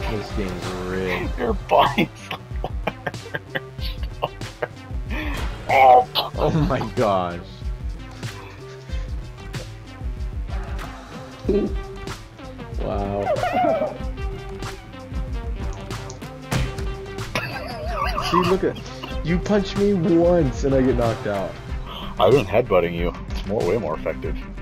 This game's rigged. Your body's oh. Oh my gosh. Wow. See, look at you punch me once and I get knocked out. I've been headbutting you. It's way more effective.